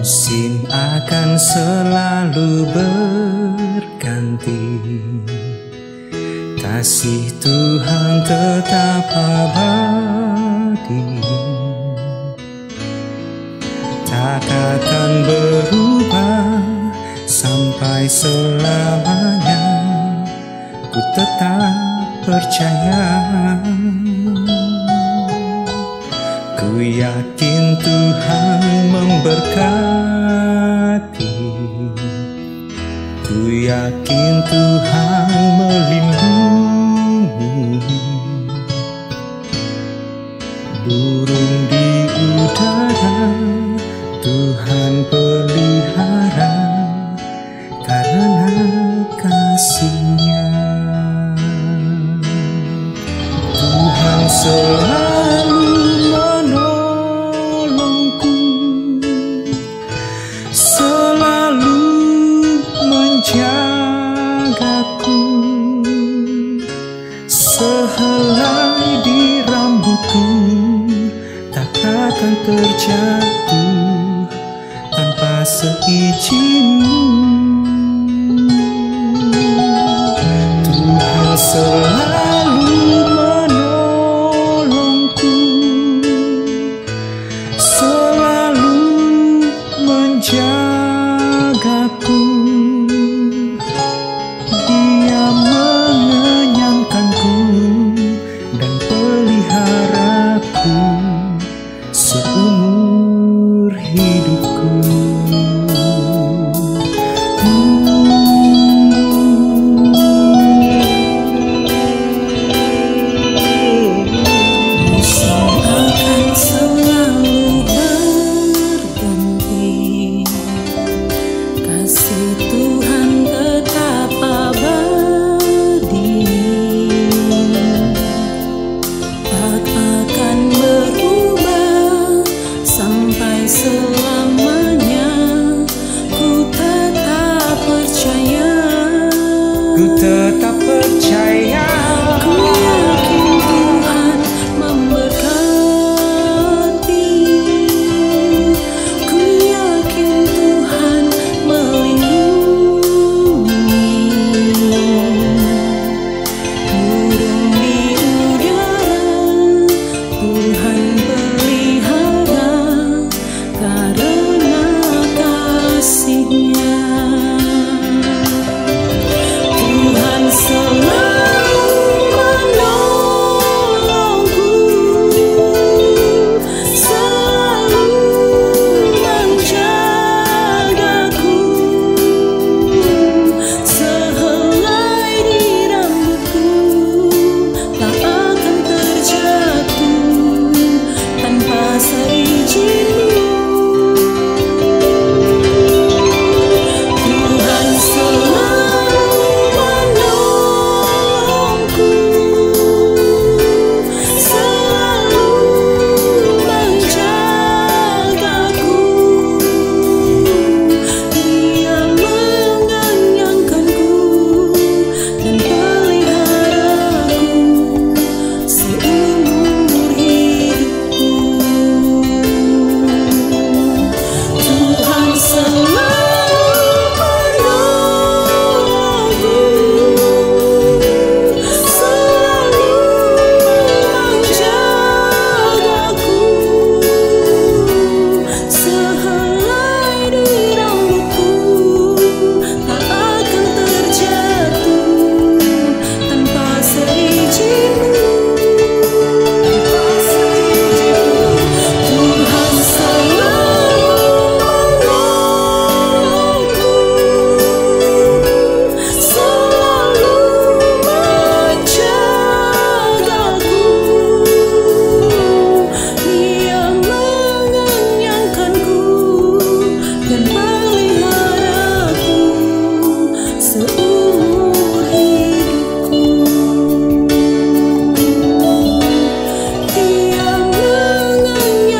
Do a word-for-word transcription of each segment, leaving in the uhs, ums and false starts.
Musim akan selalu berganti, kasih Tuhan tetap abadi, tak akan berubah sampai selamanya. Ku tetap percaya, ku yakin Tuhan memberkati, ku yakin Tuhan melindungi. Burung di udara Tuhan pelihara karena kasih-Nya. Tuhan selalu menolongku, selalu menjagaku, sehelai di rambutku tak akan terjatuh tanpa seizin-Mu. Tuhan selalu menolongku, selalu menjagaku, Dia mengenyangkanku dan peliharaku seumur hidupku. Selamanya ku tetap percaya, Ku tetap percaya, ku yakin Tuhan memberkati, ku yakin Tuhan melindungi. Burung di udara Tuhan pelihara karena kasih-Nya. Tuhan selalu menolongku, selalu menjagaku, sehelai di rambutku tak akan terjatuh tanpa seizin-Mu.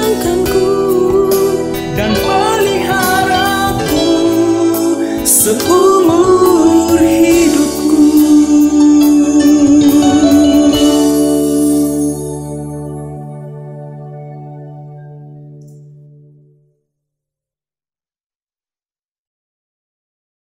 dan peliharaku seumur